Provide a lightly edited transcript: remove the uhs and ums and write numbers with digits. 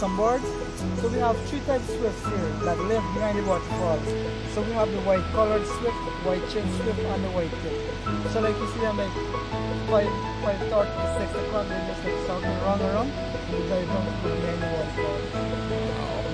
some boards. So we have three types of swifts here that live behind the waterfall. So we have the white colored swift, white chin swift, and the white tip. So like you see them like 5:30 to 6 o'clock, they just like start to run around and we dive down behind the waterfall.